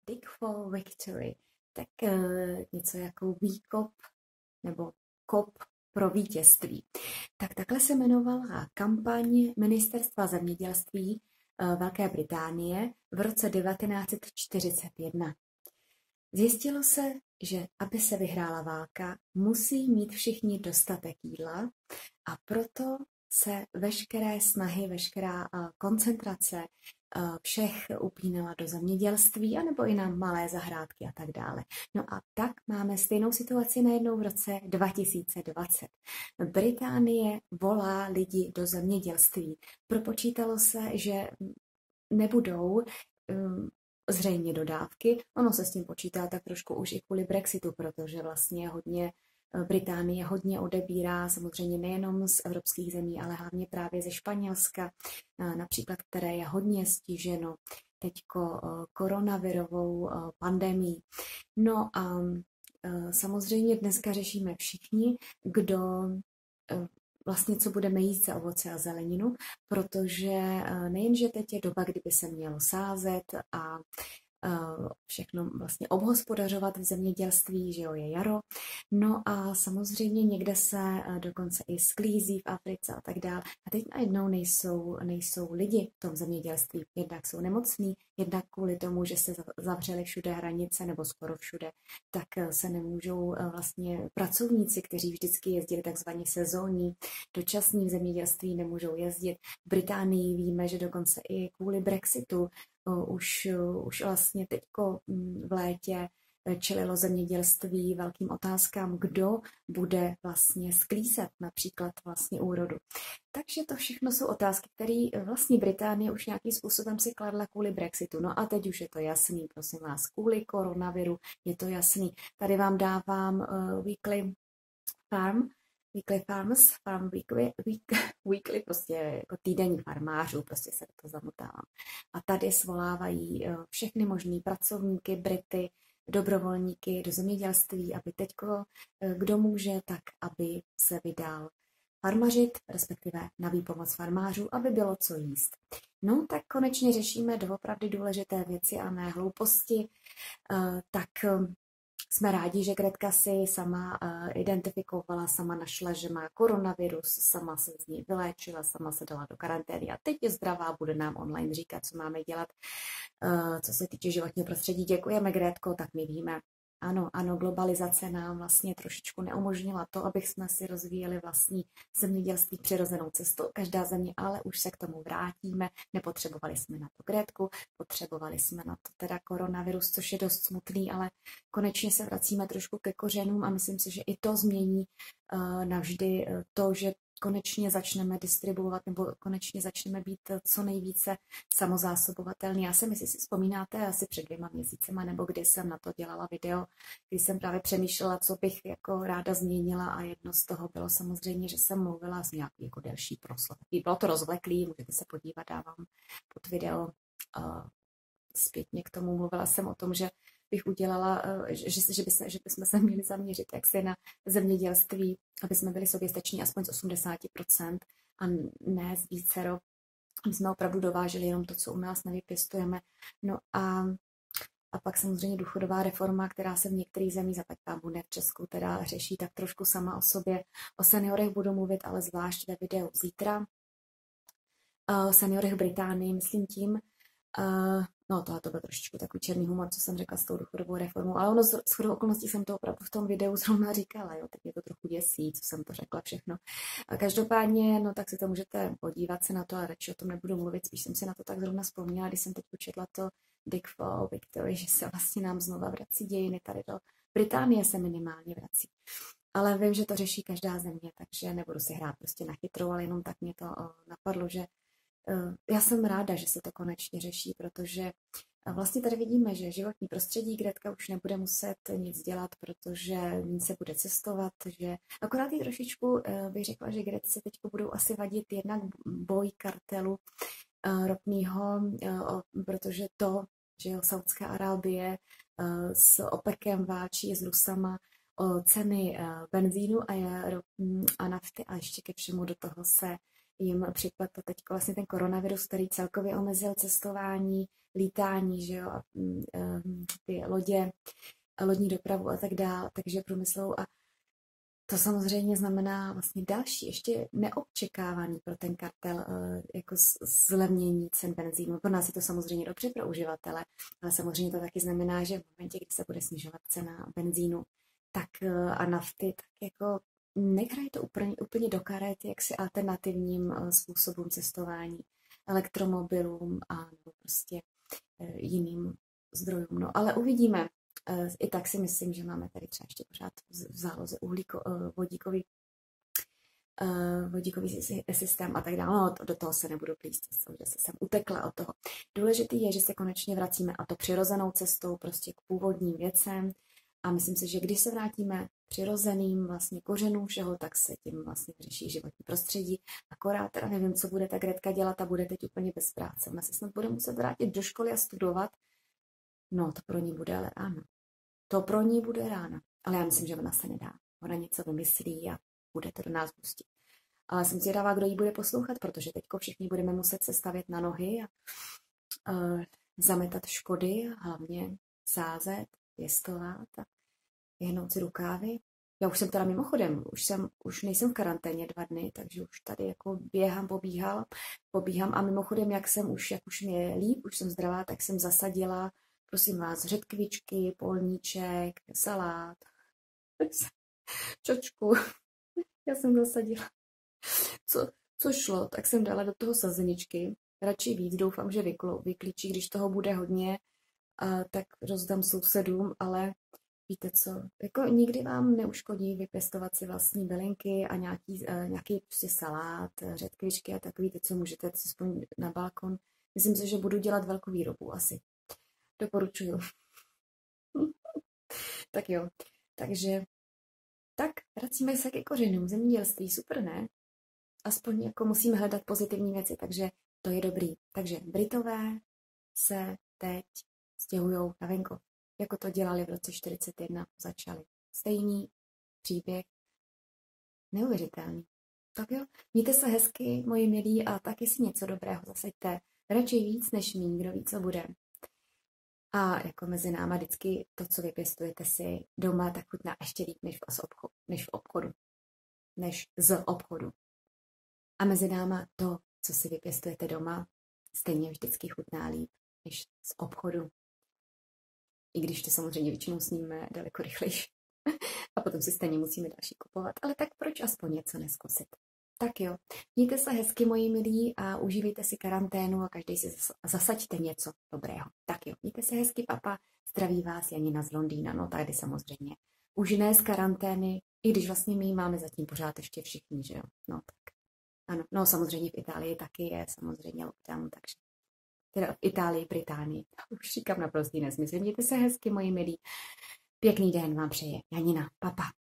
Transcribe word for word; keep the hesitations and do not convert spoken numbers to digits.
Dig for Victory, tak uh, něco jako výkop nebo kop pro vítězství. Tak takhle se jmenovala kampaň Ministerstva zemědělství uh, Velké Británie v roce devatenáct set čtyřicet jedna. Zjistilo se, že aby se vyhrála válka, musí mít všichni dostatek jídla a proto se veškeré snahy, veškerá koncentrace všech upínala do zemědělství anebo i na malé zahrádky a tak dále. No a tak máme stejnou situaci najednou v roce dva tisíce dvacet. Británie volá lidi do zemědělství. Propočítalo se, že nebudou zřejmě dodávky. Ono se s tím počítá tak trošku už i kvůli Brexitu, protože vlastně hodně Británie hodně odebírá samozřejmě nejenom z evropských zemí, ale hlavně právě ze Španělska, například, které je hodně stiženo teďko koronavirovou pandemií. No a samozřejmě dneska řešíme všichni, kdo vlastně co budeme jíst za ovoce a zeleninu, protože nejenže teď je doba, kdyby se mělo sázet a všechno vlastně obhospodařovat v zemědělství, že jo, je jaro. No a samozřejmě někde se dokonce i sklízí v Africe a tak dále. A teď najednou nejsou, nejsou lidi v tom zemědělství. Jednak jsou nemocní, jednak kvůli tomu, že se zavřely všude hranice, nebo skoro všude, tak se nemůžou vlastně pracovníci, kteří vždycky jezdili takzvaně sezónní, dočasní v zemědělství, nemůžou jezdit. V Británii víme, že dokonce i kvůli Brexitu Už, už vlastně teďko v létě čelilo zemědělství velkým otázkám, kdo bude vlastně sklízet například vlastně úrodu. Takže to všechno jsou otázky, které vlastně Británie už nějakým způsobem si kladla kvůli Brexitu. No a teď už je to jasný, prosím vás, kvůli koronaviru je to jasný. Tady vám dávám uh, Weekly Farm, Weekly Farms, Farm Weekly, week, weekly prostě jako týdenní farmářů, prostě se to zamotávám. A tady svolávají všechny možný pracovníky, Brity, dobrovolníky do zemědělství, aby teďko, kdo může, tak aby se vydal farmařit, respektive na výpomoc farmářů, aby bylo co jíst. No, tak konečně řešíme doopravdy důležité věci a ne hlouposti, tak jsme rádi, že Gretka si sama uh, identifikovala, sama našla, že má koronavirus, sama se z ní vyléčila, sama se dala do karantény a teď je zdravá, bude nám online říkat, co máme dělat, uh, co se týče životního prostředí. Děkujeme, Gretko, tak my víme. Ano, ano, globalizace nám vlastně trošičku neumožnila to, abych jsme si rozvíjeli vlastní zemědělství přirozenou cestou. Každá země, ale už se k tomu vrátíme. Nepotřebovali jsme na to Grétku, potřebovali jsme na to teda koronavirus, což je dost smutný, ale konečně se vracíme trošku ke kořenům a myslím si, že i to změní uh, navždy to, že konečně začneme distribuovat nebo konečně začneme být co nejvíce samozásobovatelný. Já jsem, jestli si vzpomínáte, asi před dvěma měsícema, nebo kdy jsem na to dělala video, kdy jsem právě přemýšlela, co bych jako ráda změnila a jedno z toho bylo samozřejmě, že jsem mluvila z nějaký jako delší proslov. Bylo to rozvleklý, můžete se podívat, dávám pod video uh, zpětně k tomu. Mluvila jsem o tom, že bych udělala, že, že, by se, že bychom se měli zaměřit jaksi na zemědělství, aby jsme byli soběstační aspoň z osmdesát procent a ne z vícero. My jsme opravdu dováželi jenom to, co u nás nevypěstujeme. No a, a pak samozřejmě důchodová reforma, která se v některých zemích, zaplať pámbu, v Česku teda řeší tak trošku sama o sobě. O seniorech budu mluvit, ale zvlášť ve videu zítra. O seniorech v Británii, myslím tím. Uh, no tohle to byl trošičku takový černý humor, co jsem řekla s tou důchodovou reformou, ale ono z shodou okolností jsem to opravdu v tom videu zrovna říkala, jo, teď mě to trochu děsí, co jsem to řekla všechno. A každopádně, no tak si to můžete podívat se na to, ale radši o tom nebudu mluvit, spíš jsem si na to tak zrovna vzpomněla, když jsem teď početla to Dig for Victory, že se vlastně nám znova vrací dějiny tady do Británie se minimálně vrací. Ale vím, že to řeší každá země, takže nebudu si hrát prostě na chytrou, ale jenom tak mě to o, napadlo, že já jsem ráda, že se to konečně řeší, protože vlastně tady vidíme, že životní prostředí Gretka už nebude muset nic dělat, protože nic se bude cestovat, že akorát i trošičku bych řekla, že Gretci teď budou asi vadit jednak boj kartelu ropného, protože to, že jo, Saudská Arábie s OPECem válčí s Rusama o ceny benzínu a, a nafty a ještě ke všemu do toho se jim připletl teď vlastně ten koronavirus, který celkově omezil cestování, lítání, že jo, a um, ty lodě, a lodní dopravu a tak dále, takže průmyslovou. A to samozřejmě znamená vlastně další, ještě neočekávaný pro ten kartel jako zlevnění cen benzínu. Pro nás je to samozřejmě dobře pro uživatele, ale samozřejmě to taky znamená, že v momentě, kdy se bude snižovat cena benzínu tak a nafty, tak jako nehraje to úplně, úplně do karet jaksi alternativním způsobům cestování, elektromobilům a nebo prostě jiným zdrojům. No, ale uvidíme. I tak si myslím, že máme tady třeba ještě pořád v záloze uhlíko, vodíkový, vodíkový systém a tak dále. No, do toho se nebudu plíst, že se jsem utekla od toho. Důležitý je, že se konečně vracíme a to přirozenou cestou prostě k původním věcem a myslím si, že když se vrátíme přirozeným vlastně kořenům všeho, tak se tím vlastně řeší životní prostředí. Akorát teda nevím, co bude ta Gretka dělat a bude teď úplně bez práce. Ona se snad bude muset vrátit do školy a studovat. No, to pro ní bude ale ráno. To pro ní bude ráno. Ale já myslím, že ona se nedá. Ona něco vymyslí a bude to do nás pustit. Ale jsem zvědavá, kdo jí bude poslouchat, protože teďko všichni budeme muset se stavět na nohy a uh, zametat škody a hlavně sázet, pěstovat a vyhnout si rukávy. Já už jsem teda mimochodem, už, jsem, už nejsem v karanténě dva dny, takže už tady jako běhám, pobíhal, pobíhám a mimochodem, jak jsem už, jak už mě je líp, už jsem zdravá, tak jsem zasadila, prosím vás, řetkvičky, polníček, salát, čočku. Já jsem zasadila, co, co šlo, tak jsem dala do toho sazeničky, radši víc, doufám, že vyklo, vyklíčí, když toho bude hodně, a tak rozdám sousedům, ale víte co, jako nikdy vám neuškodí vypěstovat si vlastní bylinky a nějaký, uh, nějaký prostě salát, řetkvičky a takový, ty, co můžete aspoň na balkon. Myslím si, že budu dělat velkou výrobu asi. Doporučuju. Tak jo, takže tak, vracíme se ke kořenům zemědělství, super, ne? Aspoň jako musíme hledat pozitivní věci, takže to je dobrý. Takže Britové se teď stěhují na venkov, jako to dělali v roce čtyřicet jedna, začali. Stejný příběh, neuvěřitelný. Tak jo, mějte se hezky, moji milí, a taky si něco dobrého zasaďte. Radši víc než míň, kdo ví, co bude. A jako mezi náma vždycky to, co vypěstujete si doma, tak chutná ještě líp než v obchodu, než v obchodu, než z obchodu. A mezi náma to, co si vypěstujete doma, stejně vždycky chutná líp než z obchodu. I když to samozřejmě většinou sníme daleko rychlejší. A potom si stejně musíme další kupovat. Ale tak proč aspoň něco neskusit? Tak jo, mějte se hezky, moji milí, a užívejte si karanténu a každý si zasaďte něco dobrého. Tak jo, mějte se hezky, papa, zdraví vás Janina z Londýna, no tady samozřejmě. Už ne z karantény, i když vlastně my máme zatím pořád ještě všichni, že jo, no tak. Ano, no samozřejmě v Itálii taky je samozřejmě lockdown, takže teda v Itálii, Británii, už říkám naprostý nesmysl. Mějte se hezky, moji milí, pěkný den vám přeje Janina, papa.